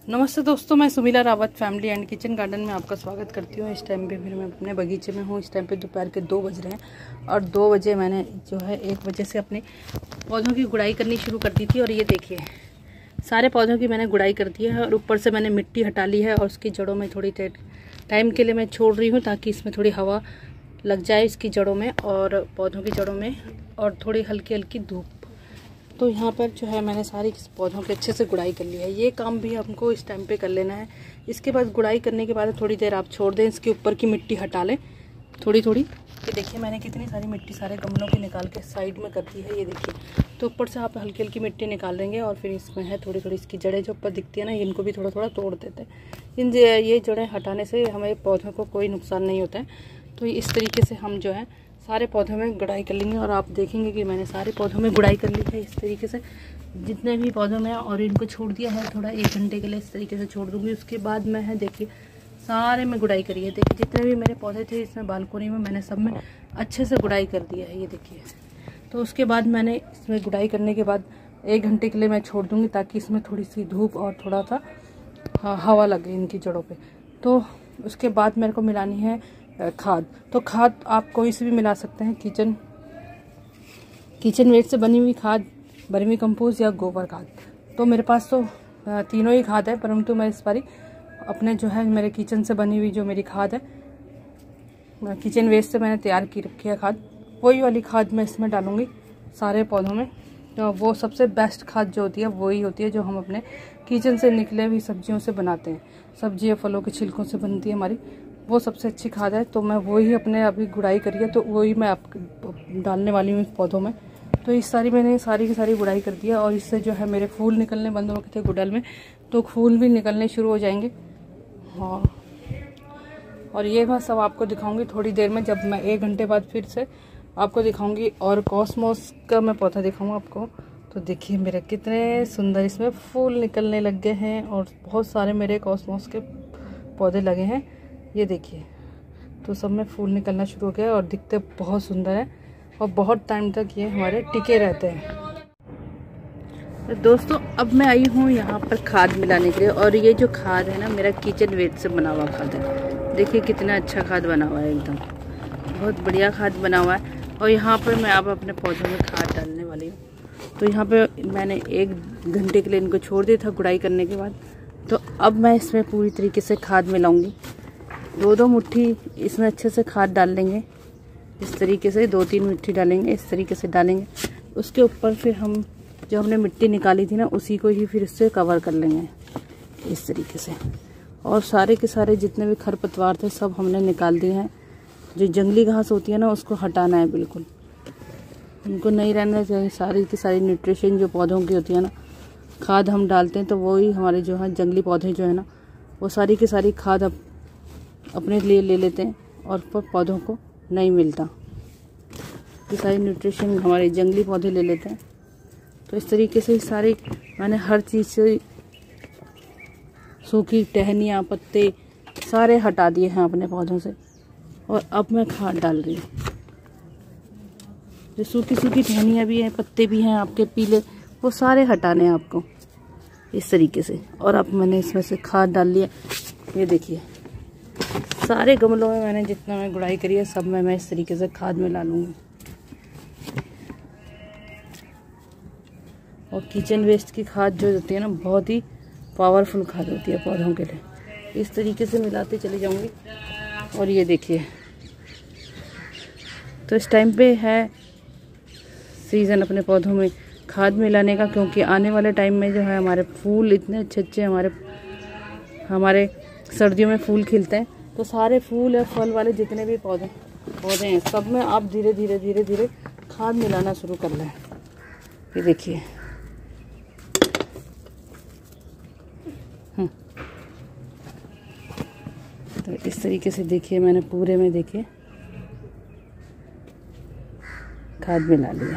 नमस्ते दोस्तों, मैं Sumila Rawat family and kitchen garden में आपका स्वागत करती हूँ। इस टाइम पे फिर मैं अपने बगीचे में हूँ। इस टाइम पे दोपहर के 2 बज रहे हैं और 2 बजे मैंने जो है 1 बजे से अपने पौधों की गुड़ाई करनी शुरू कर दी थी। और ये देखिए सारे पौधों की मैंने गुड़ाई कर दी है और ऊपर से मैंने मिट्टी हटा ली है और उसकी जड़ों में थोड़ी टाइम के लिए मैं छोड़ रही हूँ ताकि इसमें थोड़ी हवा लग जाए इसकी जड़ों में और पौधों की जड़ों में, और थोड़ी हल्की हल्की धूप। तो यहाँ पर जो है मैंने सारी पौधों के अच्छे से गुड़ाई कर ली है। ये काम भी हमको इस टाइम पे कर लेना है। इसके बाद गुड़ाई करने के बाद थोड़ी देर आप छोड़ दें, इसके ऊपर की मिट्टी हटा लें थोड़ी थोड़ी। ये देखिए मैंने कितनी सारी मिट्टी सारे गमलों की निकाल के साइड में कर दी है। ये देखिए, तो ऊपर से आप हल्की हल्की मिट्टी निकाल देंगे और फिर इसमें है थोड़ी थोड़ी इसकी जड़ें जो ऊपर दिखती है ना, इनको भी थोड़ा थोड़ा तोड़ देते हैं। ये जड़ें हटाने से हमें पौधों को कोई नुकसान नहीं होता है। तो इस तरीके से हम जो है सारे पौधों में गुड़ाई कर लेंगे और आप देखेंगे कि मैंने सारे पौधों में गुड़ाई कर ली है इस तरीके से, जितने भी पौधों में। और इनको छोड़ दिया है थोड़ा 1 घंटे के लिए, इस तरीके से छोड़ दूँगी। उसके बाद मैं है देखिए सारे में गुड़ाई करी है। देखिए जितने भी मेरे पौधे थे इसमें बालकोनी में मैंने सब में अच्छे से गुड़ाई कर दिया है। ये देखिए, तो उसके बाद मैंने इसमें गुड़ाई करने के बाद 1 घंटे के लिए मैं छोड़ दूँगी ताकि इसमें थोड़ी सी धूप और थोड़ा सा हवा लगे इनकी जड़ों पर। तो उसके बाद मेरे को मिलानी है खाद। तो खाद आप कोई सी भी मिला सकते हैं, किचन वेस्ट से बनी हुई खाद, वर्मी कंपोस्ट या गोबर खाद। तो मेरे पास तो तीनों ही खाद है, परंतु मैं इस बारी अपने जो है मेरे किचन से बनी हुई जो मेरी खाद है, किचन वेस्ट से मैंने तैयार की रखी है खाद, वही वाली खाद मैं इसमें डालूँगी सारे पौधों में। तो वो सबसे बेस्ट खाद जो होती है वही होती है जो हम अपने किचन से निकले हुई सब्जियों से बनाते हैं। सब्जी या फलों के छिलकों से बनती है हमारी, वो सबसे अच्छी खाद है। तो मैं वही अपने अभी गुड़ाई करी है, तो वही मैं आप डालने वाली हूँ इस पौधों में। तो इस मैंने सारी की सारी गुड़ाई कर दी है और इससे जो है मेरे फूल निकलने बंद हो गए थे गुड़ल में, तो फूल भी निकलने शुरू हो जाएंगे। हाँ, और ये मैं सब आपको दिखाऊंगी थोड़ी देर में, जब मैं 1 घंटे बाद फिर से आपको दिखाऊंगी। और कॉस्मोस का मैं पौधा दिखाऊंगा आपको। तो देखिए मेरे कितने सुंदर इसमें फूल निकलने लग गए हैं और बहुत सारे मेरे कॉस्मोस के पौधे लगे हैं। ये देखिए, तो सब में फूल निकलना शुरू हो गया और दिखते बहुत सुंदर है और बहुत टाइम तक ये हमारे टिके रहते हैं। तो दोस्तों अब मैं आई हूँ यहाँ पर खाद मिलाने के लिए, और ये जो खाद है ना मेरा किचन वेस्ट से बना हुआ खाद है। देखिए कितना अच्छा खाद बना हुआ है, एकदम बहुत बढ़िया खाद बना हुआ है। और यहाँ पर मैं अब अपने पौधों में खाद डालने वाली हूँ। तो यहाँ पे मैंने 1 घंटे के लिए इनको छोड़ दिया था गुड़ाई करने के बाद। तो अब मैं इसमें पूरी तरीके से खाद मिलाऊंगी। 2-2 मुट्ठी इसमें अच्छे से खाद डाल देंगे, इस तरीके से 2-3 मुट्ठी डालेंगे, इस तरीके से डालेंगे। उसके ऊपर फिर हम जो हमने मिट्टी निकाली थी ना उसी को ही फिर इससे कवर कर लेंगे इस तरीके से। और सारे के सारे जितने भी खरपतवार थे सब हमने निकाल दिए हैं। जो जंगली घास होती है ना उसको हटाना है बिल्कुल, उनको नहीं रहना चाहिए। सारी की सारी न्यूट्रिशन जो पौधों की होती है ना, खाद हम डालते हैं तो वही हमारे जो है जंगली पौधे जो है ना, वो सारी की सारी खाद अब अपने लिए ले लेते हैं और पौधों को नहीं मिलता। ये सारी न्यूट्रिशन हमारे जंगली पौधे ले लेते हैं। तो इस तरीके से सारी मैंने हर चीज़ से सूखी टहनियाँ पत्ते सारे हटा दिए हैं अपने पौधों से। और अब मैं खाद डाल रही हूँ। जो सूखी सूखी टहनियाँ भी हैं, पत्ते भी हैं आपके पीले, वो सारे हटाने हैं आपको इस तरीके से। और अब मैंने इसमें से खाद डाल लिया। ये देखिए सारे गमलों में मैंने जितना मैं गुड़ाई करी है सब में मैं इस तरीके से खाद मिला लूँगी। और किचन वेस्ट की खाद जो होती है ना बहुत ही पावरफुल खाद होती है पौधों के लिए। इस तरीके से मिलाते चली जाऊँगी। और ये देखिए, तो इस टाइम पे है सीज़न अपने पौधों में खाद मिलाने का, क्योंकि आने वाले टाइम में जो है हमारे फूल इतने अच्छे अच्छे हमारे सर्दियों में फूल खिलते हैं। तो सारे फूल या फल वाले जितने भी पौधे हैं सब में आप धीरे धीरे खाद मिलाना शुरू कर लें। ये देखिए तो इस तरीके से देखिए मैंने पूरे में देखिए खाद मिला लिया।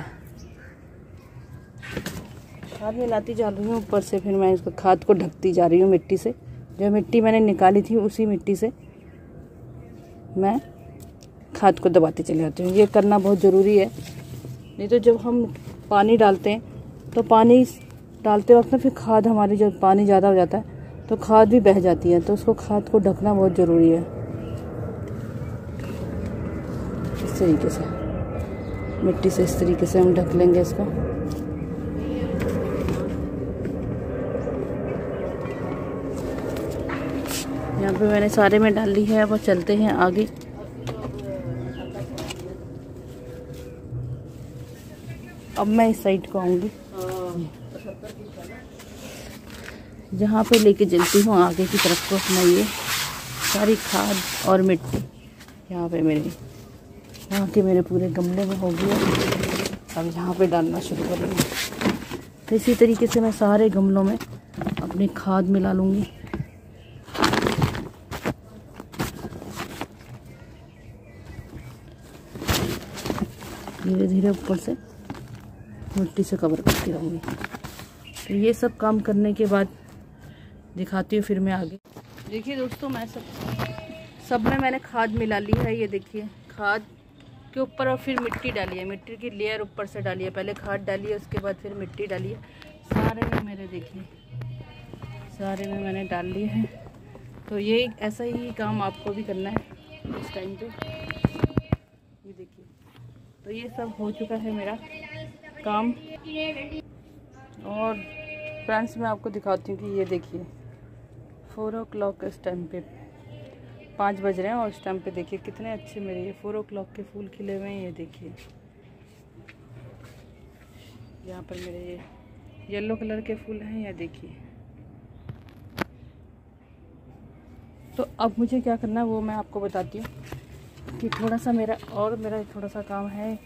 खाद मिलाती जा रही हूँ ऊपर से, फिर मैं इसको खाद को ढकती जा रही हूँ मिट्टी से। जो मिट्टी मैंने निकाली थी उसी मिट्टी से मैं खाद को दबाती चली जाती हूँ। ये करना बहुत ज़रूरी है, नहीं तो जब हम पानी डालते हैं तो पानी डालते वक्त ना फिर खाद हमारी जब पानी ज़्यादा हो जाता है तो खाद भी बह जाती है, तो उसको खाद को ढकना बहुत ज़रूरी है। इस तरीके से मिट्टी से इस तरीके से हम ढक लेंगे इसको। यहाँ पे मैंने सारे में डाल ली है। अब चलते हैं आगे। अब मैं इस साइड को आऊँगी, जहाँ पे लेके चलती हूँ आगे की तरफ को। मैं ये सारी खाद और मिट्टी यहाँ पे यहाँ के मेरे पूरे गमले में हो गया। अब यहाँ पे डालना शुरू करूँगी। तो इसी तरीके से मैं सारे गमलों में अपनी खाद मिला लूँगी। धीरे धीरे ऊपर से मिट्टी से कवर करती रहूँगी। तो ये सब काम करने के बाद दिखाती हूँ फिर मैं आगे। देखिए दोस्तों, मैं सब में मैंने खाद मिला ली है। ये देखिए, खाद के ऊपर और फिर मिट्टी डाली है। मिट्टी की लेयर ऊपर से डाली है। पहले खाद डाली है, उसके बाद फिर मिट्टी डाली है। सारे में मेरे देखिए, सारे में मैंने डाल लिए हैं। तो ये ऐसा ही काम आपको भी करना है इस टाइम पे। ये देखिए, तो ये सब हो चुका है मेरा काम। और फ्रेंड्स, मैं आपको दिखाती हूँ कि ये देखिए 4 o'clock इस टाइम पे 5 बज रहे हैं। और इस टाइम पे देखिए कितने अच्छे मेरे ये 4 o'clock के फूल खिले हुए हैं। ये देखिए, यहाँ पर मेरे ये येलो कलर के फूल हैं। ये देखिए। तो अब मुझे क्या करना है वो मैं आपको बताती हूँ कि थोड़ा सा मेरा थोड़ा सा काम है।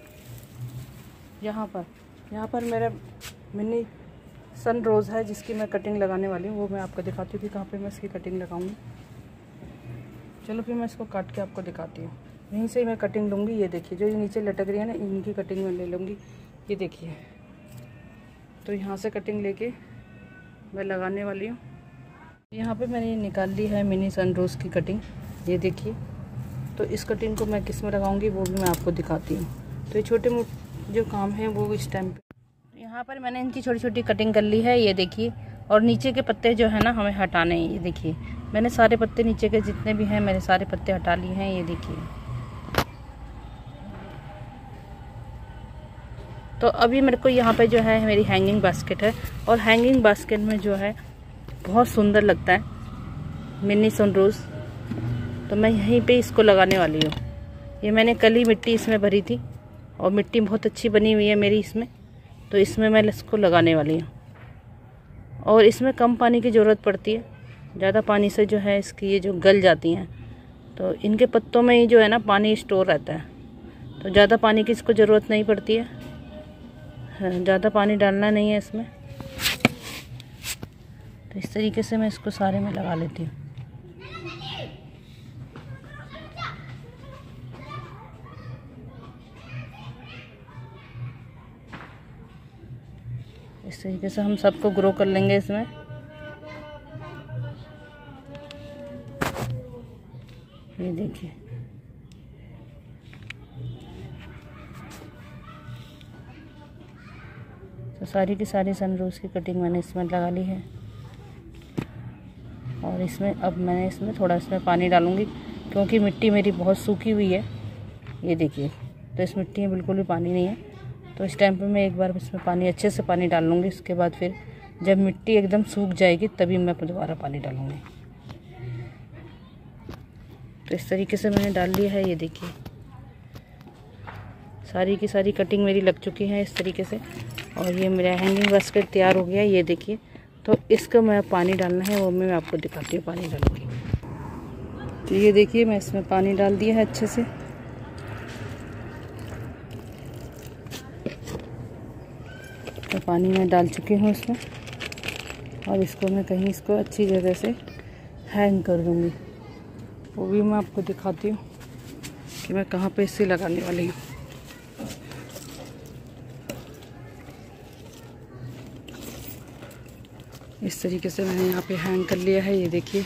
यहाँ पर मेरा मिनी सन रोज़ है, जिसकी मैं कटिंग लगाने वाली हूँ। वो मैं आपको दिखाती हूँ कि कहाँ पे मैं इसकी कटिंग लगाऊंगी। चलो फिर मैं इसको काट के आपको दिखाती हूँ। यहीं से मैं कटिंग लूँगी। ये देखिए, जो ये नीचे लटक रही है ना, इनकी कटिंग मैं ले लूँगी। ये देखिए, तो यहाँ से कटिंग लेके मैं लगाने वाली हूँ। यहाँ पे मैंने निकाल ली है मिनी सन रोज़ की कटिंग। ये देखिए, तो इस कटिंग को मैं किस में लगाऊंगी वो भी मैं आपको दिखाती हूँ। तो ये छोटे मोटे जो काम है वो इस टाइम पे यहाँ पर मैंने इनकी छोटी छोटी कटिंग कर ली है। ये देखिए, और नीचे के पत्ते जो है ना हमें हटाने हैं। ये देखिए, मैंने सारे पत्ते नीचे के जितने भी हैं मेरे सारे पत्ते हटा लिए हैं। ये देखिए, तो अभी मेरे को यहाँ पे जो है मेरी हैंगिंग बास्केट है। और हैंगिंग बास्केट में जो है बहुत सुंदर लगता है मिनी सन रोज़। तो मैं यहीं पे इसको लगाने वाली हूँ। ये मैंने कल ही मिट्टी इसमें भरी थी और मिट्टी बहुत अच्छी बनी हुई है मेरी इसमें। तो इसमें मैं इसको लगाने वाली हूँ। और इसमें कम पानी की ज़रूरत पड़ती है। ज़्यादा पानी से जो है इसकी ये जो गल जाती हैं, तो इनके पत्तों में ही जो है ना पानी स्टोर रहता है। तो ज़्यादा पानी की इसको ज़रूरत नहीं पड़ती है। ज़्यादा पानी डालना नहीं है इसमें। तो इस तरीके से मैं इसको सारे में लगा लेती हूँ। इस तरीके से हम सबको ग्रो कर लेंगे इसमें। ये देखिए, तो सारी की सारी सनरोज़ की कटिंग मैंने इसमें लगा ली है। और इसमें अब मैंने इसमें थोड़ा इसमें पानी डालूंगी, क्योंकि मिट्टी मेरी बहुत सूखी हुई है। ये देखिए, तो इस मिट्टी में बिल्कुल भी पानी नहीं है। तो इस टाइम पे मैं एक बार इसमें पानी अच्छे से पानी डाल लूँगी। इसके बाद फिर जब मिट्टी एकदम सूख जाएगी तभी मैं दोबारा पानी डालूँगी। तो इस तरीके से मैंने डाल लिया है। ये देखिए, सारी की सारी कटिंग मेरी लग चुकी है इस तरीके से। और ये मेरा हैंगिंग बास्केट तैयार हो गया। ये देखिए, तो इसको मैं पानी डालना है वो मैं आपको दिखाती हूँ। पानी डालूँगी। तो ये देखिए, मैं इसमें पानी डाल दिया है अच्छे से। तो पानी मैं डाल चुकी हूँ इसमें। और इसको मैं कहीं इसको अच्छी जगह से हैंग कर दूँगी। वो भी मैं आपको दिखाती हूँ कि मैं कहाँ पे इसे लगाने वाली हूँ। इस तरीके से मैंने यहाँ पे हैंग कर लिया है। ये देखिए,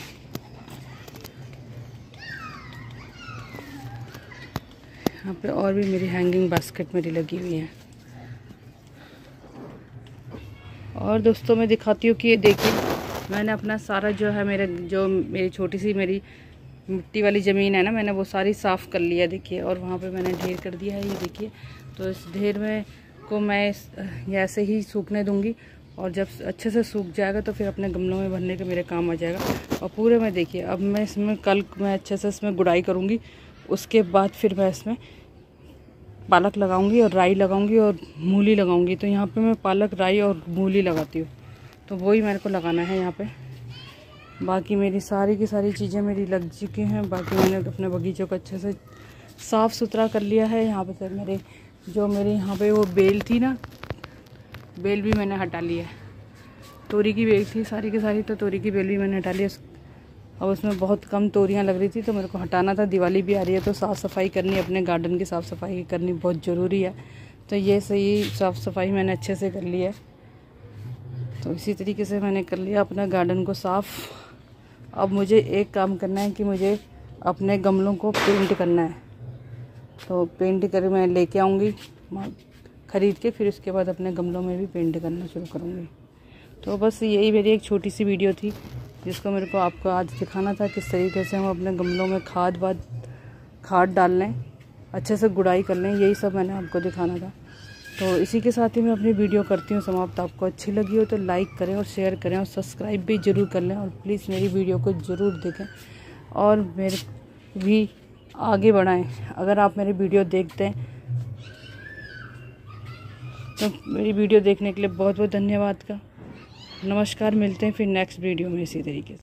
यहाँ पे और भी मेरी हैंगिंग बास्केट मेरी लगी हुई है। और दोस्तों मैं दिखाती हूँ कि ये देखिए, मैंने अपना सारा जो है मेरी छोटी सी मेरी मिट्टी वाली ज़मीन है ना, मैंने वो सारी साफ़ कर लिया देखिए। और वहाँ पे मैंने ढेर कर दिया है ये देखिए। तो इस ढेर में को मैं ऐसे ही सूखने दूँगी, और जब अच्छे से सूख जाएगा तो फिर अपने गमलों में भरने के मेरे काम आ जाएगा। और पूरे में देखिए, अब मैं इसमें कल मैं अच्छे से इसमें गुड़ाई करूँगी, उसके बाद फिर मैं इसमें पालक लगाऊंगी और राई लगाऊंगी और मूली लगाऊंगी। तो यहाँ पे मैं पालक, राई और मूली लगाती हूँ, तो वही मेरे को लगाना है यहाँ पे। बाकी मेरी सारी की सारी चीज़ें मेरी लग चुकी हैं। बाकी मैंने अपने बगीचे को अच्छे से साफ़ सुथरा कर लिया है। यहाँ पे सर मेरे यहाँ पे वो बेल थी ना, बेल भी मैंने हटा ली है। तोरी की बेल थी सारी की सारी, तो तोरी की बेल भी मैंने हटा ली। अब उसमें बहुत कम तोरियां लग रही थी, तो मेरे को हटाना था। दिवाली भी आ रही है, तो साफ़ सफाई करनी, अपने गार्डन की साफ़ सफाई करनी बहुत ज़रूरी है। तो ये सही साफ़ सफाई मैंने अच्छे से कर ली है। तो इसी तरीके से मैंने कर लिया अपना गार्डन को साफ़। अब मुझे एक काम करना है कि मुझे अपने गमलों को पेंट करना है। तो पेंट कर मैं लेके आऊँगी ख़रीद के, फिर उसके बाद अपने गमलों में भी पेंट करना शुरू करूँगी। तो बस यही मेरी एक छोटी सी वीडियो थी, जिसको मेरे को आपको आज दिखाना था किस तरीके से हम अपने गमलों में खाद डाल लें, अच्छे से गुड़ाई कर लें। यही सब मैंने आपको दिखाना था। तो इसी के साथ ही मैं अपनी वीडियो करती हूँ समाप्त। आपको अच्छी लगी हो तो लाइक करें और शेयर करें और सब्सक्राइब भी ज़रूर कर लें, और प्लीज़ मेरी वीडियो को ज़रूर देखें और मेरे भी आगे बढ़ाएं। अगर आप मेरी वीडियो देखते हैं तो मेरी वीडियो देखने के लिए बहुत बहुत धन्यवाद का। नमस्कार, मिलते हैं फिर नेक्स्ट वीडियो में इसी तरीके से।